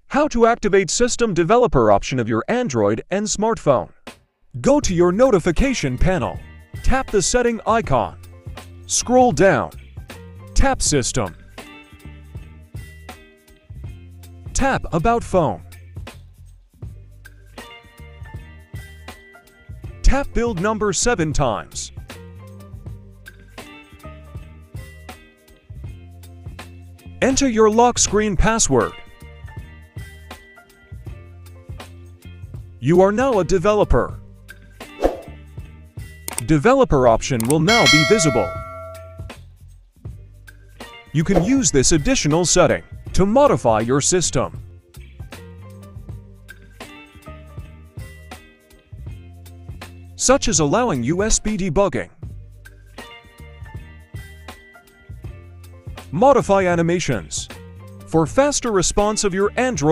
How to activate System Developer option of your Android and smartphone. Go to your notification panel. Tap the setting icon. Scroll down. Tap System. Tap About Phone. Tap Build Number 7 times. Enter your lock screen password. You are now a developer. Developer option will now be visible. You can use this additional setting to modify your system. Such as allowing USB debugging. Modify animations for faster response of your Android